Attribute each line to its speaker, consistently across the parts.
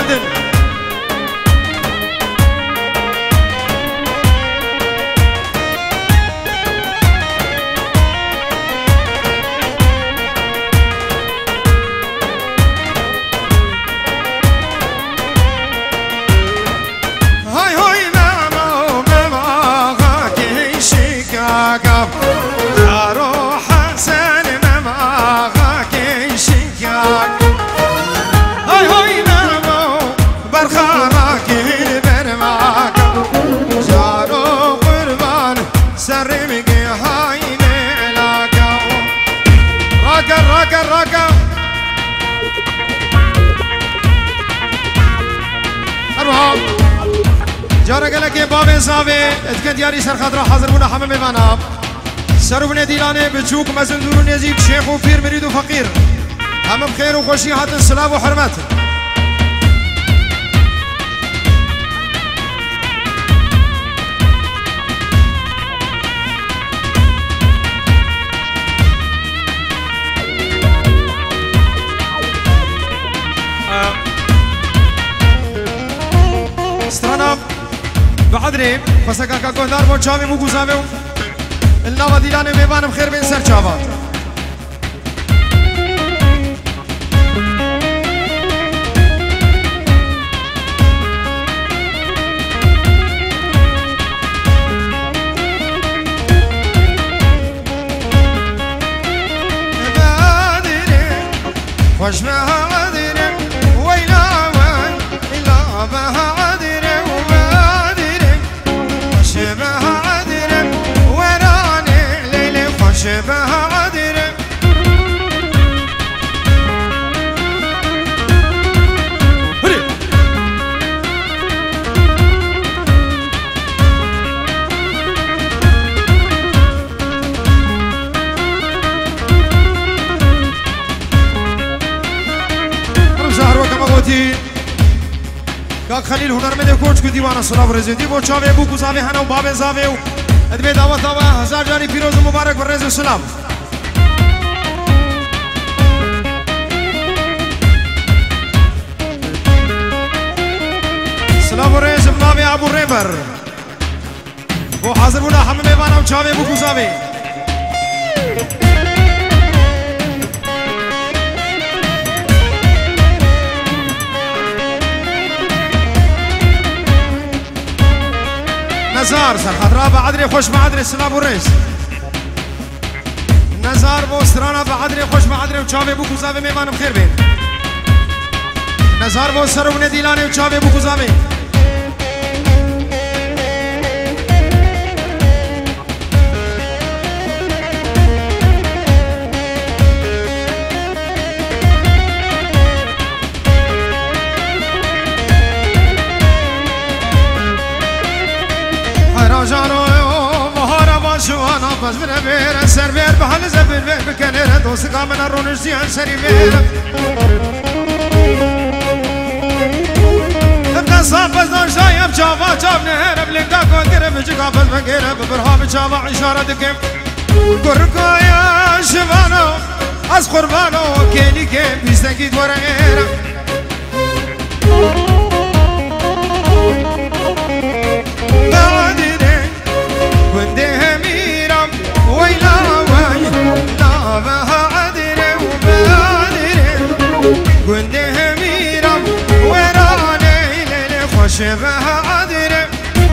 Speaker 1: بلندن جارا گلک باب زاوی اتکن دیاری سر خاطر حاضر بونا همه میمانم سرون دیلانه بچوک مزن دورو نزیب شیخ و پیر مرید و فقیر همه بخیر و خوشی هاتن سلام و حرمت استرانم بعدري فسكا كاكوندار بو چاوي بو گزاوي النوا ديلانه ميوانم خير بين سر چاوا خوش بهادره ويلا ويلا بهادره وبادره خوش بهادره وراني ليلي خوش بهادره کاک خلیل هنرمند کوچ کو دیوانه سلام رزیدی بو چاوی بو گزاوی هنو باب زاوی ادبی دعوت آوا هزار جاری پیروز مبارک و رز سلام سلام رز بناوی ابو ریبر بو حاضر بونا همه میوانم چاوی بو گزاوی نزار سر خطرة بعدري خوش بعدري سلام والرئيس نزار بو سرانا بعدري خوش بعدري وشافي بو كوزافي ميمان بخير بين نزار بو سرو نديلاني وشافي بو كوزافي جانو مهارا باشوانا بس بره سر بیر بحال زبر بکنه دوست کامن رونش دیان سری بیر ابن صاحب بس نشایم چاوا چاو نهر بلنگا کن گره بجگا بس بگیره ببرها بچاوا اشاره دکم گرگایا شوانو از قربانو کلی که بیستگی دوره ایرم وندها ميرم ويلا ويلا بها عدري وبادري وندها ميرم وراني ليلي خوش بها عدري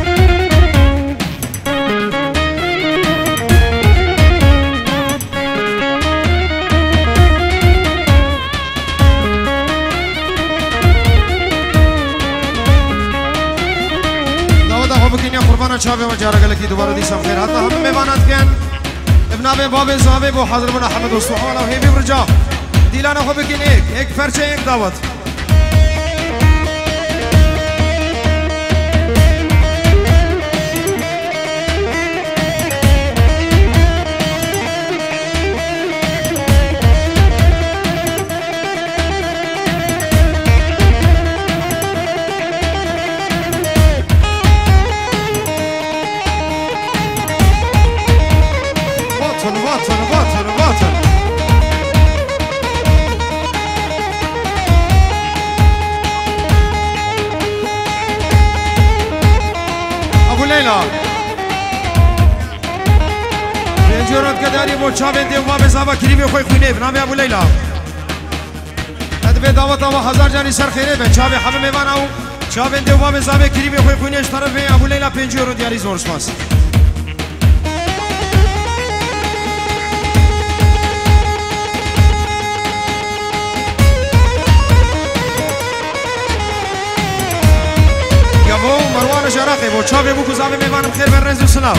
Speaker 1: قربانا چاوی و جارا گلکی دوباره دیسم خیر حتی همه میوانند کن ابن آبی باب زاوی بو حاضر بنا حمد و سبحان و هیمی برجا دیلانا خو بکن ایک فرچه ایک دعوت بو چاوین دیو باب زاوا کریمی خوی خونه بنام ابو لیلا ادب دعوت و هزار جانی سر خیره به چاوی همه میوان او چاوین دیو باب زاوا کریمی خوی خونه طرف ابو لیلا 5 یورو دیاری زور سپاس مروان جراقي بو چاوي بو كوزاوي ميوانم خير بن رنز وسلام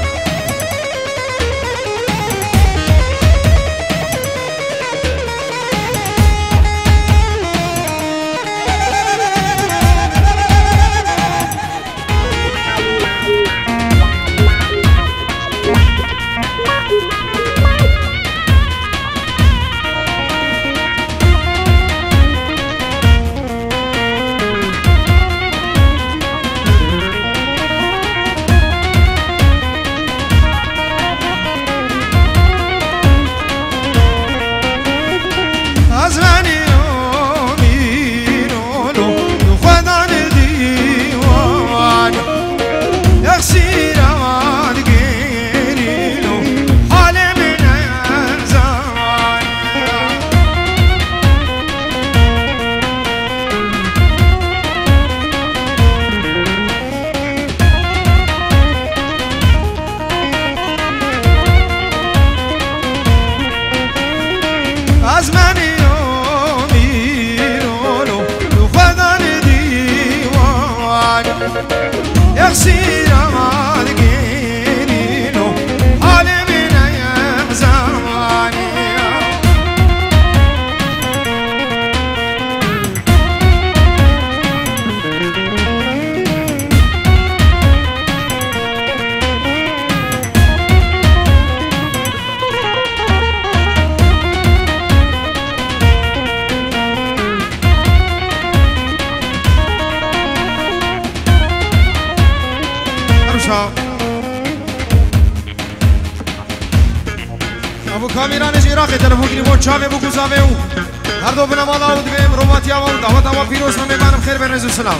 Speaker 1: ابو کامیرانش عراقی تلفون گیری و چاوی بو گزاوی او هر دو بنمادا و دویم روماتی آوا و دعوت آوا پیروز من میبانم خیر بر رزو سلام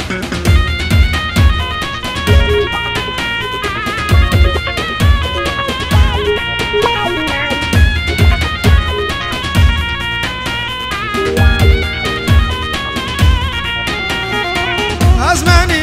Speaker 1: از منی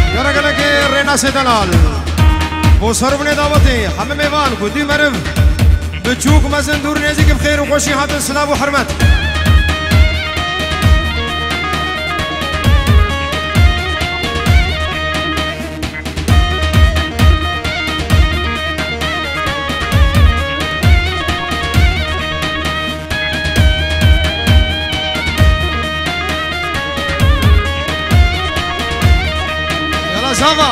Speaker 1: دلال بو سربني دعوتي همه میوان گودی مرو بتشوك مزن دور نزيك بخير وخوشي هاتن سلام وحرمت يلا زابا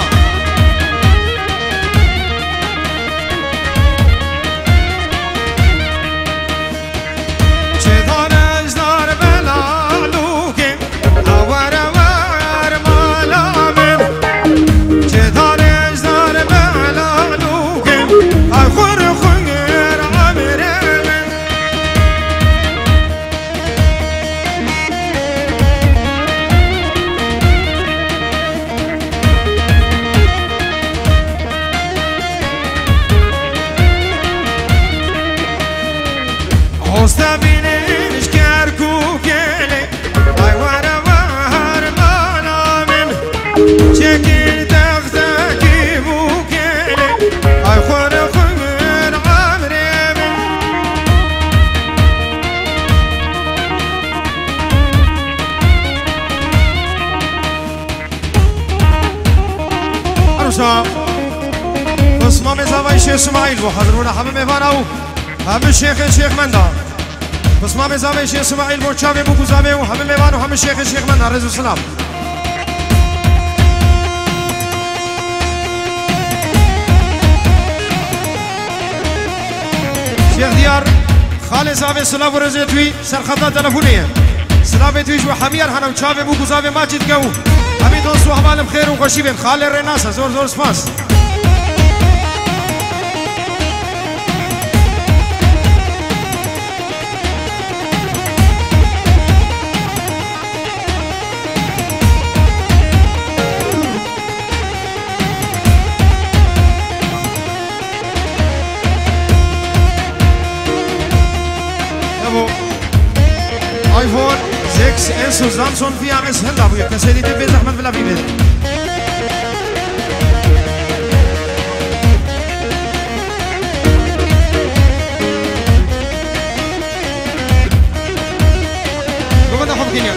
Speaker 1: بسمام زاویه شیخ اسماعیل و حضرونا همه میواناو همه شیخ مندا بسمام زاویه شیخ اسماعیل و چاوی بو زاویه و همه میوانو همه شیخ مندا رضا سلام شیخ دیار خال زاویه سلام و رضا توی سرخطا تلفونیه سلام تویش و حمیر هنم چاوی بو زاویه ماجد گو همه دوست و حوالم خیر و خوشی بین خال رناسه زور زور سپاس iPhone 6s و Samsung 4s هلا ابويا كسيدي تبي زحمه بلا بيبي لو بدنا حب كينيا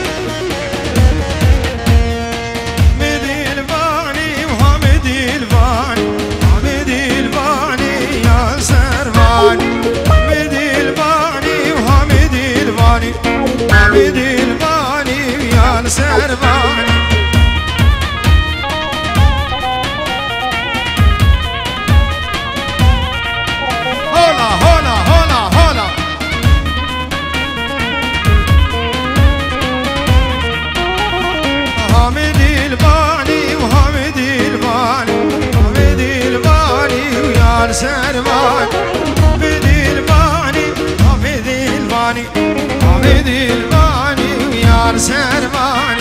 Speaker 1: مدي الفاني وحمدي الفاني حمدي الفاني يا سرفاني مدي الفاني وحمدي الفاني حمدي الفاني يا سرفاني هولا هولا هولا هولا حمدي الفاني وحمدي الفاني حمدي الفاني ويا سرفاني حمدي الفاني حمدي الفاني حمدي الفاني ويا سرفاني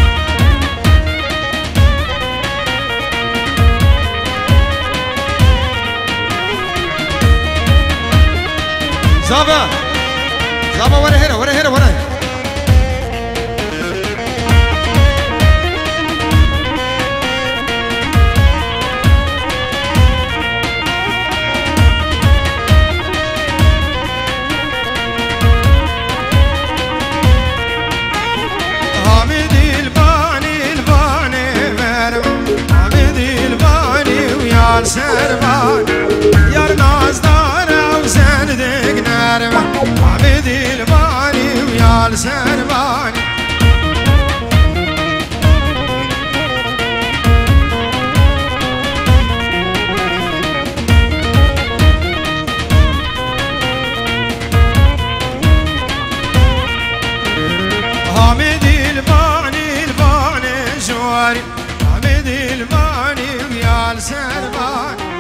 Speaker 1: زابا زابا ورا هنا ورا هنا ورا هنا حمدي الفاني الفاني مرم حمدي الفاني ويا سرفاني يا ناس دار وزندق نرم حمدي الفاني ويا سرفاني حمدي الفاني الفاني جواري حمدي الفاني ويا سرفاني